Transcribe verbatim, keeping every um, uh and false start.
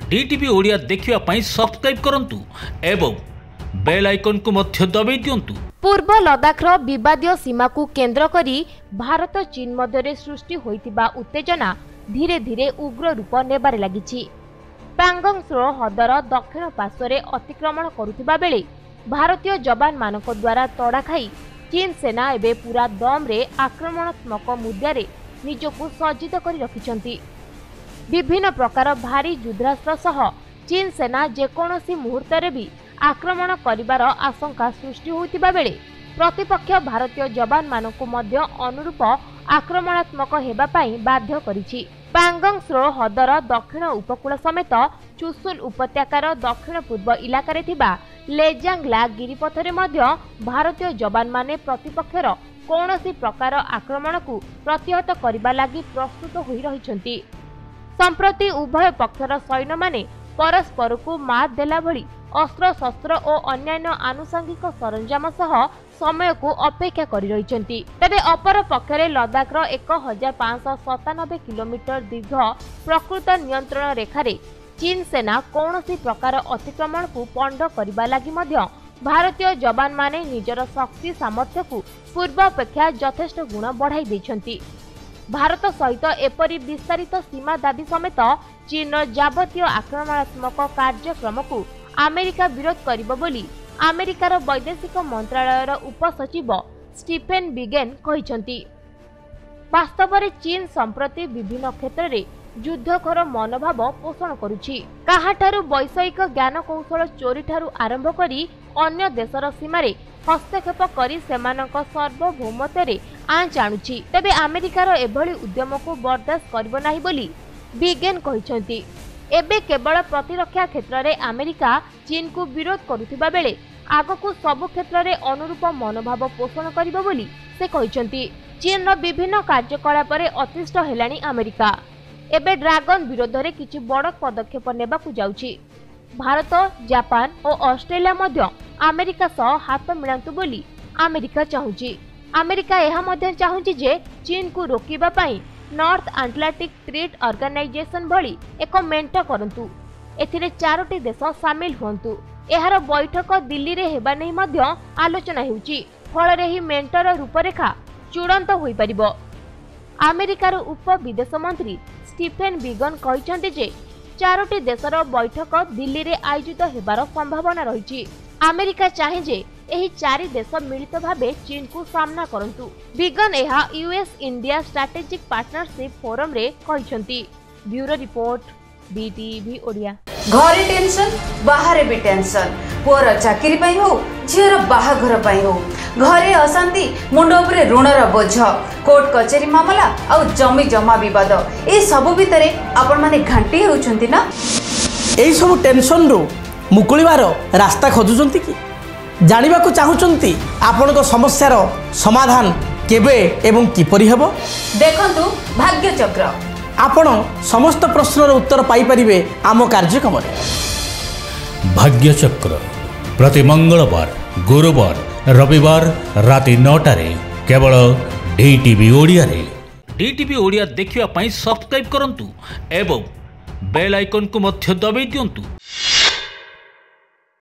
DTV Odia देखिवा पई subscribe करंतु एवं बेल आइकन को मध्य दबाई दियंतु। पूर्व लद्दाखर विवादीय सीमा को केंद्र करी भारत चीन मध्य सृष्टि होइतिबा उत्तेजना धीरे धीरे उग्र रूप नेबारे लागिछि। पैंगोंग त्सो हदर दक्षिण पार्श्व अतिक्रमण करुथिबा बेले भारतीय जवान मानक द्वारा तड़ा खाई चीन सेना एबे पूरा दम रे आक्रमणात्मक मुद्दे निजको सज्जित करी रखिछंती। विभिन्न प्रकार भारी युद्धास्त्र सह चीन सेना जेकोसी मुहूर्त भी आक्रमण करिबार आशंका सृष्टि होतिबा बेले प्रतिपक्ष भारतीय जवान मानकु मध्य अनुरूप आक्रमणात्मक हेबा पई बाध्य करिछि। पैंगोंग त्सो हदर दक्षिण उपकूल समेत चुशुल उपत्यकार दक्षिण पूर्व इलाका थिबा लेजांगला गिरिपथरे मध्य भारतीय जवान माने प्रतिपक्षर कौनसी प्रकार आक्रमण को प्रतिहत करबा लागि प्रस्तुत होई रहिछंती। संप्रति उभय पक्षर सैन्य माने परस्पर को मात देला भली अस्त्र शस्त्र और अन्यान्य आनुषंगिक सरंजाम सह समय को अपेक्षा करी रहिछंती। तबे अपर पक्षरे लद्दाखर एक हजार पांच सौ सतानबे किलोमीटर दीर्घ प्रकृत नियंत्रण रेखारे चीन सेना कौनसी प्रकार अतिक्रमण को पंड करबा लागि मध्य भारतीय जवान माने निजर शक्ति सामर्थ्य को पूर्वापेक्षा यथेष्ट गुण बढ़ाई दैछंती। भारत सहित एपरी विस्तारित सीमा दाबी समेत चीन जावतीय आक्रमणात्मक कार्यक्रम को अमेरिका विरोध करिबो बोली अमेरिकार वैदेशिक मंत्रालयर उपसचिव स्टीफेन बिगेन कहिसंती। वास्तव में चीन संप्रति विभिन्न क्षेत्र में युद्धखोर मनोभाव पोषण करुछि। काहाठारु वैषयिक ज्ञान कौशल चोरी ठारु आरंभ करी अन्य देशर सीमारे हस्तक्षेप करी सेमानक सार्वभौमत्वरे आंच आणुछि। तबे अमेरिकार एभली उद्यम को बर्दाश्त करिबो नाही बोली बिगेन कहिसंती। एबे केवल प्रतिरक्षा क्षेत्र में अमेरिका चीन को विरोध करुथिबा बेले आगकू सबु क्षेत्र में अनुरूप मनोभाव पोषण करिबो बोली से कहिसंती। चीन रो विभिन्न कार्यकलाप रे अतिष्ठ हेलानी अमेरिका एबे ड्रैगन विरोध में किछि बड़ पदक्षेप नेबाकू जाउछि। भारत जापान और ऑस्ट्रेलिया मध्य अमेरिका सह हाथ मिलांतु बोली अमेरिका चाहुछि। अमेरिका यह मध्य चाहुछि जे चीन को रोकिबा पई नॉर्थ अटलांटिक ट्रेड ऑर्गेनाइजेशन भली एक मेंट करंतु। एथिरे चारोटी देश शामिल हुंतु। एहार बैठक दिल्ली रे हेबा नै मध्य आलोचना हेउछि। फल रे ही मेंटर रूपरेखा चूड़ांत होई परिबो। अमेरिकार उप विदेश मंत्री स्टीफेन बिगन कहिसंती जे चारोटी देशर बैठक दिल्ली रे आयोजित हेबार संभावना रहिछि। अमेरिका चाहे जे एही चारि देश मिलित भावे चीन को सामना करंतु। बिगन एहा US India strategic partnership forum रे कहिसंती। Bureau report DTV Odia. घरे टेंशन बाहर भी टेंशन पुअर चाकरी पाई हो झीर बाहाघर पाई हो घरे अशांति मुंड उपरे ऋणर बोझ कोर्ट कचेरी मामला और जमी जमा विवाद ए सब भितरे आपण माने घंटी होउछंती ना। एई सब टेंशन रो मुकुलिबार रास्ता खोजुचंती कि जानिबा को चाहुचंती आपनको समस्यार समाधान केबे एवं किपरि हेबो। देखंतु भाग्य चक्र आपण समस्त प्रश्नर उत्तर पाई परिबे आम कार्यक्रम रे। भाग्य चक्र प्रति मंगलवार गुरुवार रविवार राति नौटा रे केवल डीटीवी ओडिया रे। डीटीवी ओडिया देखिवा पई सब्सक्राइब करंतु एवं बेल आइकन को मध्य दबाई दियंतु।